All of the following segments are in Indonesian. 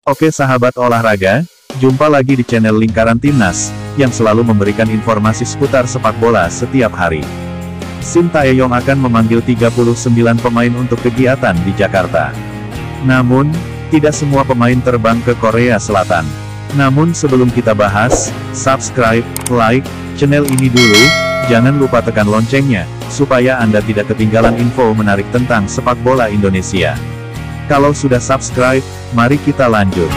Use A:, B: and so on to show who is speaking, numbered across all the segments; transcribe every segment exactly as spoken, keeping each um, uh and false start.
A: Oke sahabat olahraga, jumpa lagi di channel Lingkaran Timnas, yang selalu memberikan informasi seputar sepak bola setiap hari. Shin Tae-yong akan memanggil tiga puluh sembilan pemain untuk kegiatan di Jakarta. Namun, tidak semua pemain terbang ke Korea Selatan. Namun sebelum kita bahas, subscribe, like, channel ini dulu, jangan lupa tekan loncengnya, supaya Anda tidak ketinggalan info menarik tentang sepak bola Indonesia. Kalau sudah subscribe, mari kita lanjut.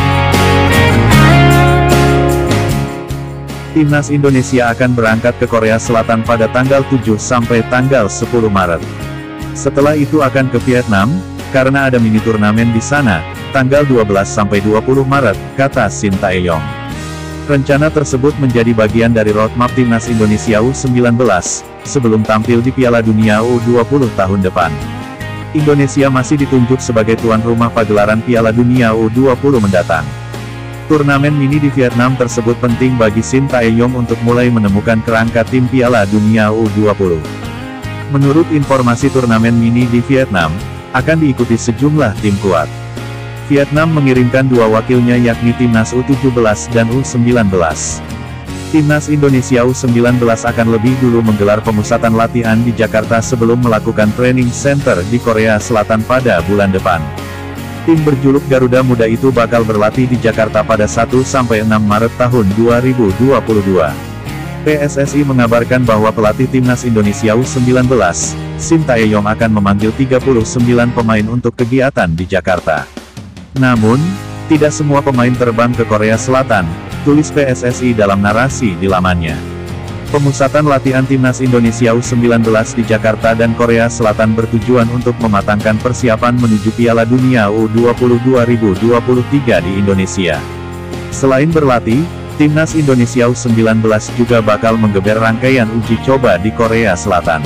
A: Timnas Indonesia akan berangkat ke Korea Selatan pada tanggal tujuh sampai tanggal sepuluh Maret. Setelah itu akan ke Vietnam, karena ada mini turnamen di sana, tanggal dua belas sampai dua puluh Maret, kata Shin Tae-yong. Rencana tersebut menjadi bagian dari roadmap Timnas Indonesia U sembilan belas, sebelum tampil di Piala Dunia U dua puluh tahun depan. Indonesia masih ditunjuk sebagai tuan rumah pagelaran Piala Dunia U dua puluh mendatang. Turnamen mini di Vietnam tersebut penting bagi Shin Tae-yong untuk mulai menemukan kerangka tim Piala Dunia U dua puluh. Menurut informasi turnamen mini di Vietnam, akan diikuti sejumlah tim kuat. Vietnam mengirimkan dua wakilnya yakni Timnas U tujuh belas dan U sembilan belas. Timnas Indonesia U sembilan belas akan lebih dulu menggelar pemusatan latihan di Jakarta sebelum melakukan training center di Korea Selatan pada bulan depan. Tim berjuluk Garuda Muda itu bakal berlatih di Jakarta pada satu sampai enam Maret tahun dua ribu dua puluh dua. P S S I mengabarkan bahwa pelatih Timnas Indonesia U sembilan belas, Shin Tae-yong akan memanggil tiga puluh sembilan pemain untuk kegiatan di Jakarta. Namun, tidak semua pemain terbang ke Korea Selatan, tulis P S S I dalam narasi di lamannya. Pemusatan latihan Timnas Indonesia U sembilan belas di Jakarta dan Korea Selatan bertujuan untuk mematangkan persiapan menuju Piala Dunia U dua puluh dua ribu dua puluh tiga di Indonesia. Selain berlatih, Timnas Indonesia U sembilan belas juga bakal menggeber rangkaian uji coba di Korea Selatan.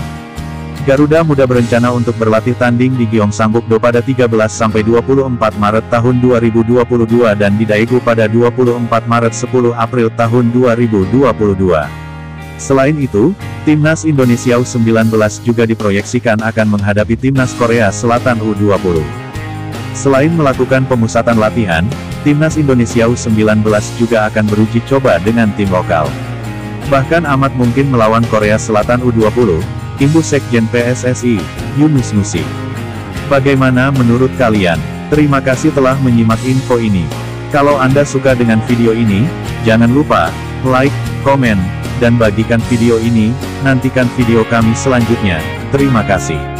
A: Garuda Muda berencana untuk berlatih tanding di Gyeongsangbuk-do pada tiga belas sampai dua puluh empat Maret tahun dua ribu dua puluh dua dan di Daegu pada dua puluh empat Maret sepuluh April tahun dua ribu dua puluh dua. Selain itu, Timnas Indonesia U sembilan belas juga diproyeksikan akan menghadapi Timnas Korea Selatan U dua puluh. Selain melakukan pemusatan latihan, Timnas Indonesia U sembilan belas juga akan beruji coba dengan tim lokal. Bahkan amat mungkin melawan Korea Selatan U dua puluh. Imbus Sekjen P S S I, Yunus Nusi. Bagaimana menurut kalian? Terima kasih telah menyimak info ini. Kalau Anda suka dengan video ini, jangan lupa like, komen, dan bagikan video ini. Nantikan video kami selanjutnya. Terima kasih.